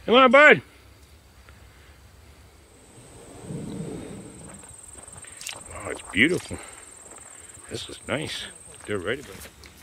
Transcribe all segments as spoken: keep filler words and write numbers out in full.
Come on, bud. Oh, it's beautiful. This is nice. They're ready, bud.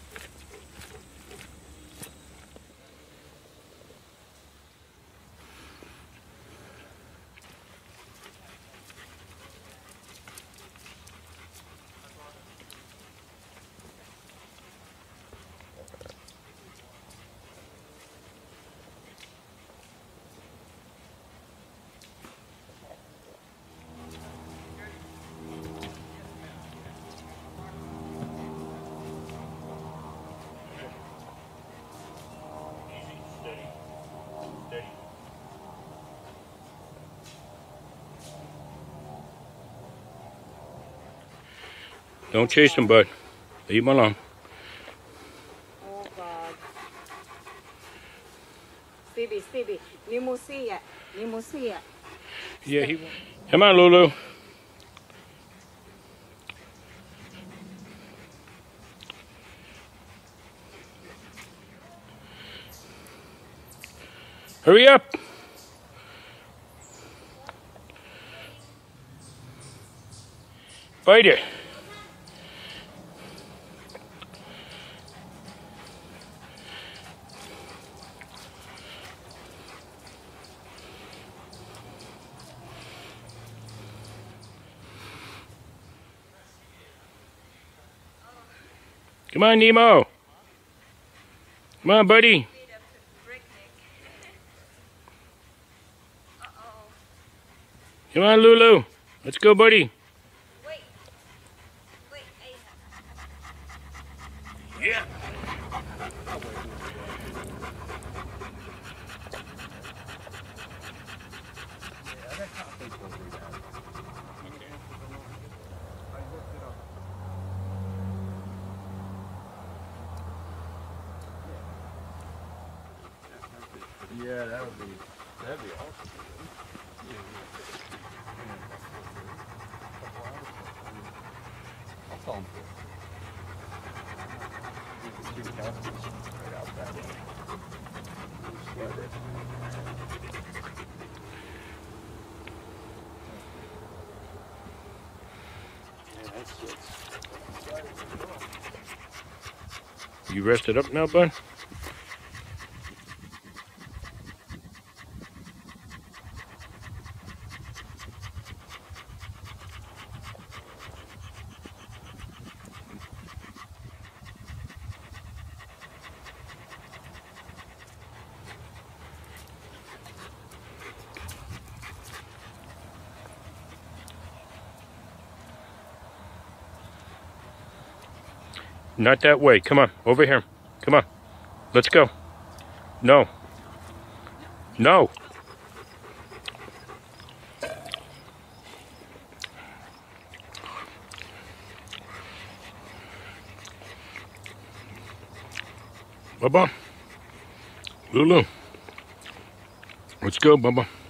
Don't chase him, bud. Leave him alone. Oh, God. Stevie, Stevie. Nemo see it. Nemo see it. Yeah, he won't. Come on, Lulu. Hurry up. Fight it. Come on, Nemo. Come on, buddy. Come on, Lulu. Let's go, buddy. Wait. Wait. Yeah. Yeah, that would be, that'd be awesome. I'll call him. Right out that way. Yeah, that's it. You rested up now, bud? Not that way. Come on, over here. Come on. Let's go. No. No. Bubba. Lulu. Let's go, Bubba.